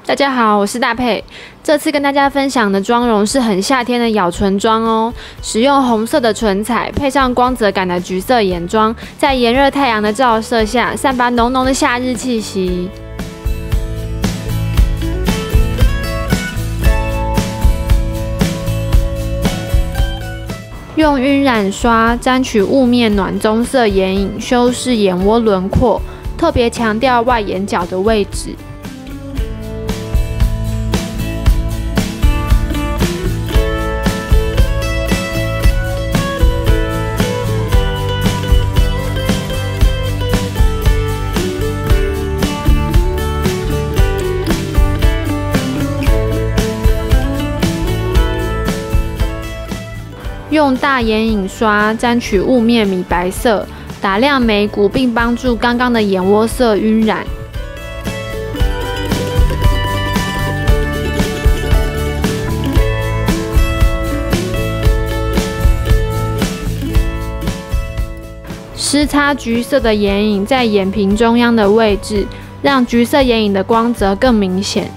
大家好，我是大佩。这次跟大家分享的妆容是很夏天的咬唇妆哦。使用红色的唇彩，配上光泽感的橘色眼妆，在炎热太阳的照射下，散发浓浓的夏日气息。用晕染刷沾取雾面暖棕色眼影，修饰眼窝轮廓，特别强调外眼角的位置。用大眼影刷沾取雾面米白色，打亮眉骨，并帮助刚刚的眼窝色晕染。施擦橘色的眼影在眼皮中央的位置，让橘色眼影的光泽更明显。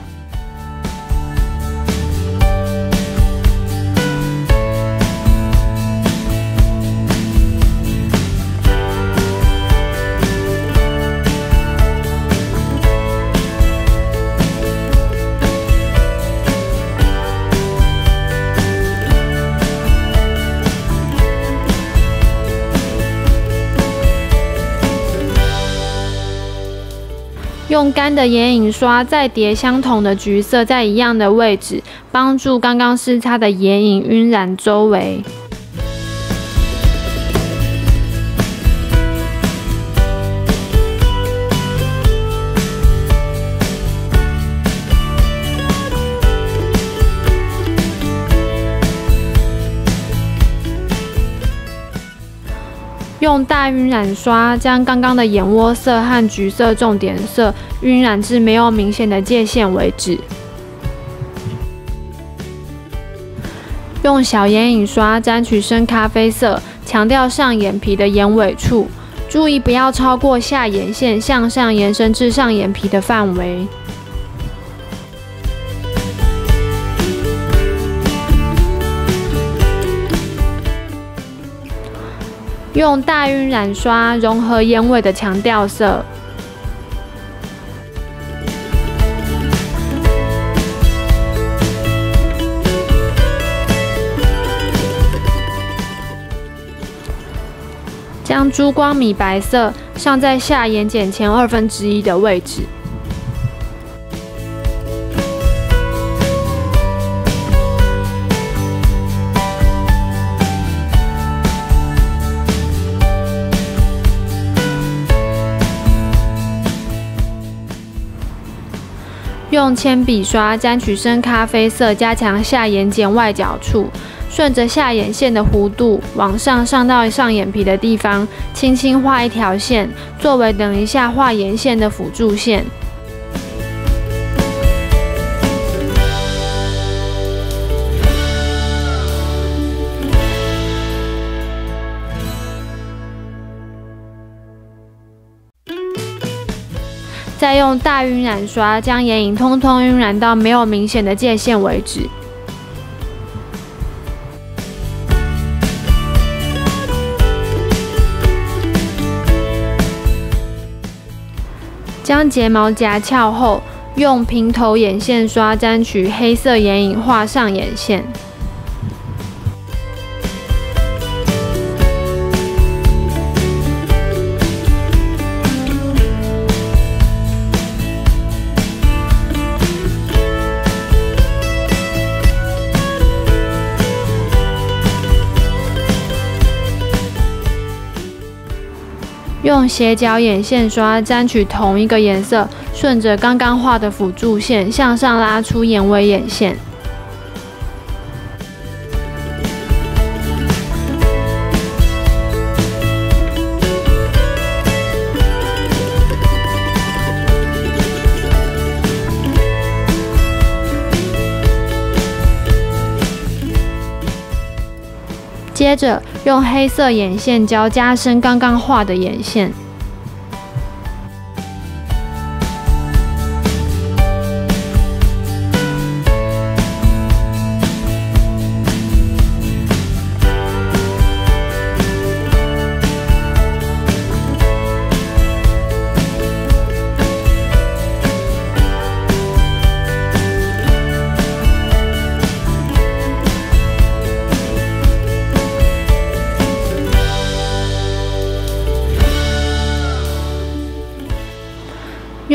用干的眼影刷再叠相同的橘色，在一样的位置，帮助刚刚施擦的眼影晕染周围。用大晕染刷将刚刚的眼窝色和橘色重点色晕染至没有明显的界限为止。用小眼影刷沾取深咖啡色，强调上眼皮的眼尾处，注意不要超过下眼线向上延伸至上眼皮的范围。用大晕染刷融合眼尾的强调色，将珠光米白色上在下眼睑前1/2的位置。用铅笔刷沾取深咖啡色，加强下眼睑外角处，顺着下眼线的弧度往上上到上眼皮的地方，轻轻画一条线，作为等一下画眼线的辅助线。再用大晕染刷将眼影通通晕染到没有明显的界限为止。将睫毛夹翘后，用平头眼线刷沾取黑色眼影画上眼线。用斜角眼线刷沾取同一个颜色，顺着刚刚画的辅助线向上拉出眼尾眼线。接着用黑色眼线胶加深刚刚画的眼线。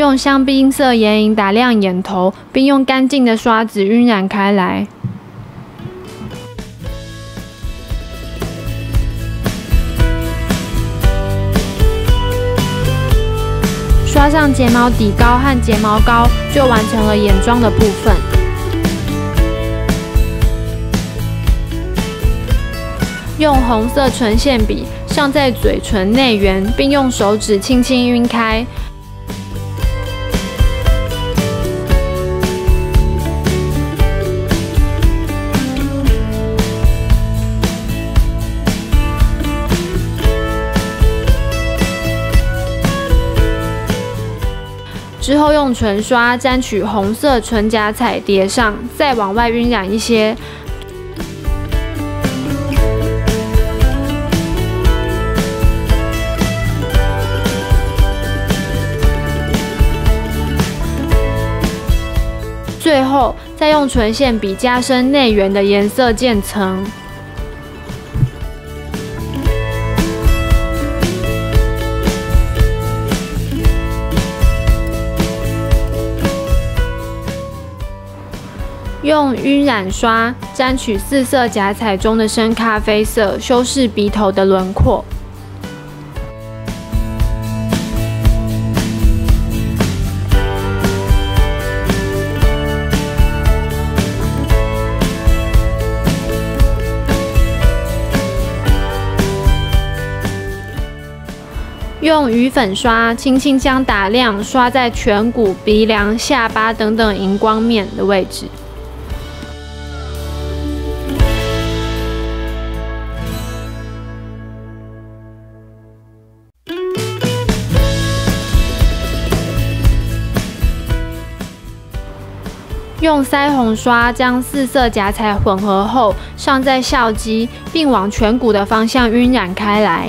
用香槟色眼影打亮眼头，并用干净的刷子晕染开来。刷上睫毛底膏和睫毛膏，就完成了眼妆的部分。用红色唇线笔上在嘴唇内缘，并用手指轻轻晕开。之后用唇刷沾取红色唇夹彩叠上，再往外晕染一些。最后再用唇线笔加深内缘的颜色渐层。用晕染刷沾取4色夹彩中的深咖啡色，修饰鼻头的轮廓。用鱼粉刷轻轻将打亮刷在颧骨、鼻梁、下巴等等荧光面的位置。用腮红刷将4色夹彩混合后，上在笑肌，并往颧骨的方向晕染开来。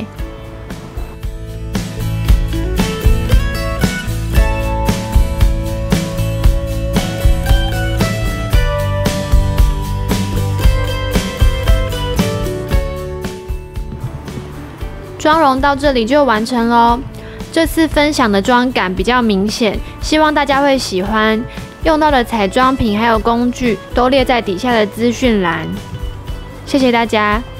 妆容到这里就完成咯。这次分享的妆感比较明显，希望大家会喜欢。用到的彩妆品还有工具都列在底下的资讯栏。谢谢大家。